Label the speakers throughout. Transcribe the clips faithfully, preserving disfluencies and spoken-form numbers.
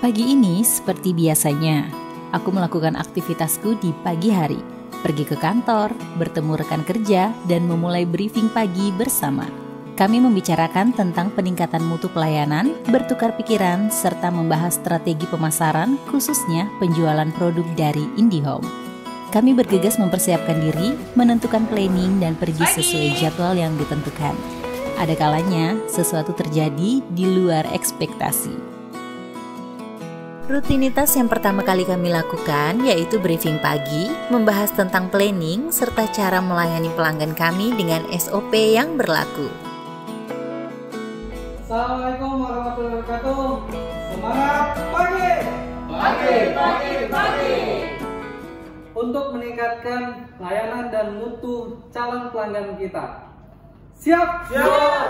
Speaker 1: Pagi ini seperti biasanya, aku melakukan aktivitasku di pagi hari, pergi ke kantor, bertemu rekan kerja, dan memulai briefing pagi bersama. Kami membicarakan tentang peningkatan mutu pelayanan, bertukar pikiran, serta membahas strategi pemasaran, khususnya penjualan produk dari IndiHome. Kami bergegas mempersiapkan diri, menentukan planning, dan pergi sesuai jadwal yang ditentukan. Ada kalanya, sesuatu terjadi di luar ekspektasi. Rutinitas yang pertama kali kami lakukan yaitu briefing pagi, membahas tentang planning, serta cara melayani pelanggan kami dengan S O P yang berlaku.
Speaker 2: Assalamualaikum warahmatullahi wabarakatuh. Semangat pagi!
Speaker 3: Pagi, pagi, pagi!
Speaker 2: Untuk meningkatkan layanan dan mutu calon pelanggan kita. Siap!
Speaker 3: Siap!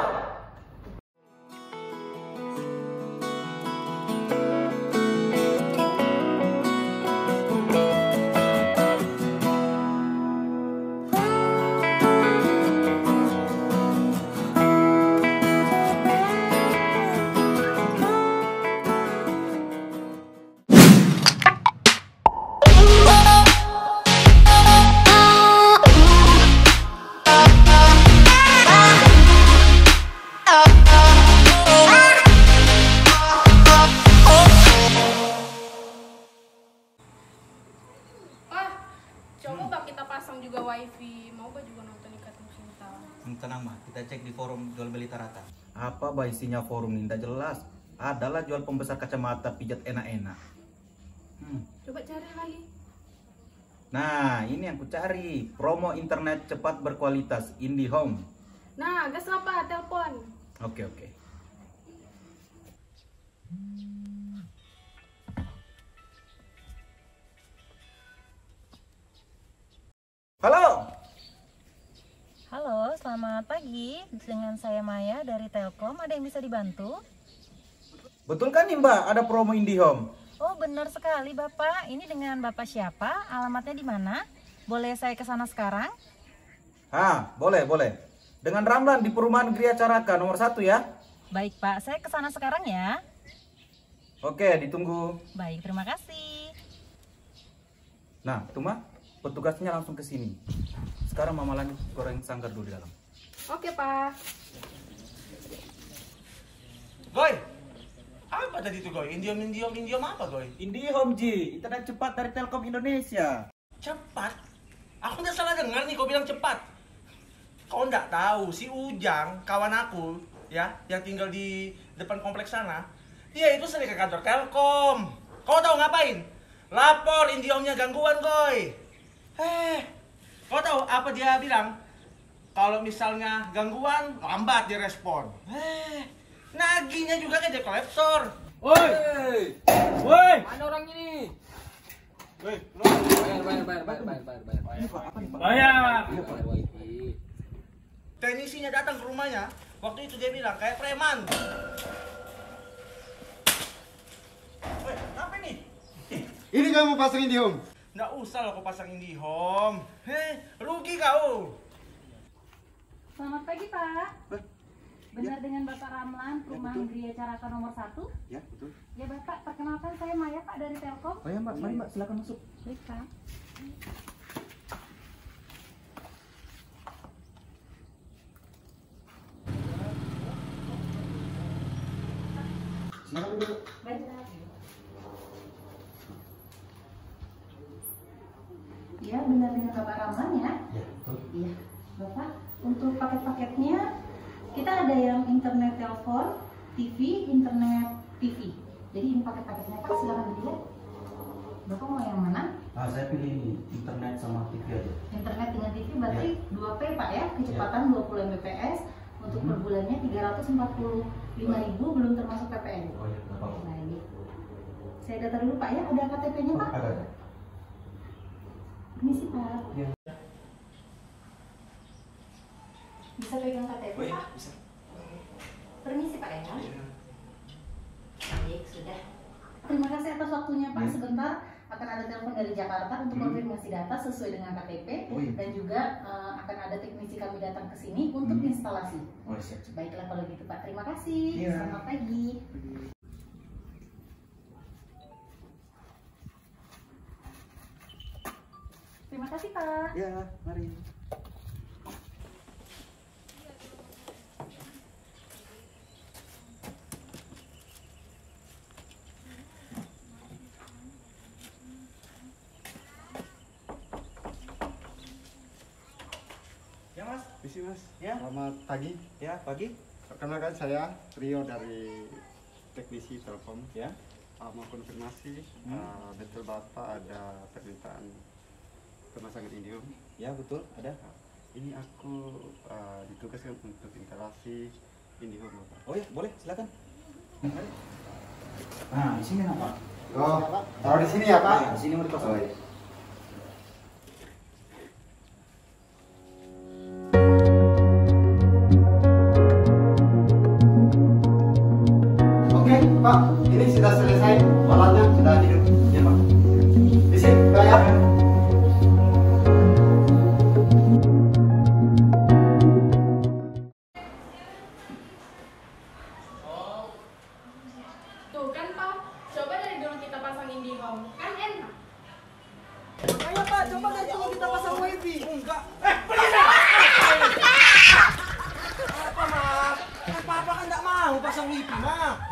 Speaker 4: Coba bang kita pasang juga wifi, mau gak juga nonton Ikatan Cinta?
Speaker 5: Tenang mah, kita cek di forum jual beli Tarata. Apa bah isinya forum ini? Tidak jelas. Adalah jual pembesar kacamata pijat enak-enak. Hmm.
Speaker 4: Coba cari lagi.
Speaker 5: Nah, ini yang ku cari. Promo internet cepat berkualitas IndiHome.
Speaker 4: Nah, gas apa? Telepon.
Speaker 5: Oke, oke. Halo.
Speaker 6: Halo, selamat pagi. Dengan saya Maya dari Telkom. Ada yang bisa dibantu?
Speaker 5: Betul kan nih Mbak, ada promo IndiHome?
Speaker 6: Oh, benar sekali Bapak. Ini dengan Bapak siapa? Alamatnya di mana? Boleh saya ke sana sekarang?
Speaker 5: Ah, boleh, boleh. Dengan Ramlan di perumahan Gria Caraka nomor satu ya.
Speaker 6: Baik Pak, saya ke sana sekarang ya.
Speaker 5: Oke, ditunggu.
Speaker 6: Baik, terima kasih.
Speaker 5: Nah, itu mah petugasnya langsung ke sini. Sekarang Mama lanjut goreng sanggar dulu di dalam.
Speaker 4: Oke pak.
Speaker 3: Goy, apa tadi itu Goy? Indiom, Indiom, Indiom apa Goy?
Speaker 5: IndiHome Ji, internet cepat dari Telkom Indonesia.
Speaker 3: Cepat? Aku nggak salah dengar nih kau bilang cepat. Kau nggak tahu si Ujang, kawan aku ya, yang tinggal di depan kompleks sana, dia itu sering ke kantor Telkom. Kau tahu ngapain? Lapor Indiomnya gangguan Goy. Eh, kau tahu apa dia bilang? Kalau misalnya gangguan, lambat dia respon. Eh, nagihnya juga kayak dia kolektor.
Speaker 2: Woi! Woi! Mana orang ini?
Speaker 3: Woi,
Speaker 2: Bayar, bayar, bayar, bayar, bayar, bayar, bayar. Bayar. Bayar wifi.
Speaker 3: teknisinya datang ke rumahnya. Waktu itu dia bilang kayak preman. Woi, apa nih?
Speaker 7: Ini kamu pasang IndiHome?
Speaker 3: Nggak usah loh kau pasang IndiHome. Heh, rugi kau.
Speaker 6: Selamat pagi Pak. Benar dengan Bapak Ramlan, perumahan Gria Caraka nomor satu?
Speaker 5: Ya, betul.
Speaker 6: Ya Bapak, perkenalkan saya Maya Pak dari Telkom.
Speaker 5: Oh ya Mbak, mari Mbak, silakan masuk.
Speaker 6: Baik Pak.
Speaker 5: Silakan dulu.
Speaker 6: Baik. Ya, benar dengan Bapak Ramlan ya?
Speaker 5: Ya, betul.
Speaker 6: Iya. Bapak, untuk paket-paketnya kita ada yang internet telepon, T V, internet T V. Jadi ini paket-paketnya Pak, silakan dilihat. Bapak mau yang mana?
Speaker 5: Ah, saya pilih ini, internet sama T V aja.
Speaker 6: Internet dengan T V berarti dua P Pak ya, kecepatan dua puluh Mbps. Untuk per bulannya tiga ratus empat puluh lima ribu belum termasuk P P N.
Speaker 5: Oh iya, nggak apa-apa.
Speaker 6: Baik. Saya data dulu Pak ya, ada K T P-nya Pak?
Speaker 5: Ada, ada.
Speaker 6: Permisi Pak.
Speaker 5: Ya.
Speaker 6: Bisa pegang K T P
Speaker 5: Oh iya,
Speaker 6: Pak?
Speaker 5: bisa.
Speaker 6: Permisi Pak ya. Baik, sudah. Terima kasih atas waktunya Pak.
Speaker 5: Ya.
Speaker 6: Sebentar akan ada telepon dari Jakarta untuk
Speaker 5: Hmm.
Speaker 6: konfirmasi data sesuai dengan K T P.
Speaker 5: Oh iya.
Speaker 6: Dan juga uh, akan ada teknisi kami datang ke sini untuk
Speaker 5: Hmm.
Speaker 6: instalasi.
Speaker 5: Oh siap. siap.
Speaker 6: Baiklah kalau gitu Pak. Terima kasih.
Speaker 5: Iya.
Speaker 6: Selamat pagi. Terima kasih Pak.
Speaker 5: Ya, mari.
Speaker 3: Ya Mas.
Speaker 7: Misi Mas.
Speaker 3: Ya.
Speaker 7: Selamat pagi.
Speaker 3: Ya, pagi.
Speaker 7: Perkenalkan saya Rio dari teknisi Telkom.
Speaker 3: Ya.
Speaker 7: Uh, mau konfirmasi
Speaker 3: Hmm.
Speaker 7: uh, betul Bapak ada permintaan pemasangan Indium.
Speaker 3: Ya, betul, ada.
Speaker 7: Ini aku uh, ditugaskan untuk instalasi Indium Bapak.
Speaker 3: Oh ya, boleh, silakan. Mari. Nah, di sini apa?
Speaker 7: Oh, taruh di sini ya Pak.
Speaker 3: Nah, di sini mau dipasang.
Speaker 7: Oh, iya. Oke Pak, ini sudah selesai, alatnya sudah hidup. Ya Pak. Di sini Pak ya.
Speaker 4: Tuh kan Pak, coba dari dulu kita pasang IndiHome, kan enak.
Speaker 3: Ayo Pak, coba dari dulu kita pasang wifi. Enggak. Apa Mas? Kan Papa kan nggak mau pasang wifi Mas.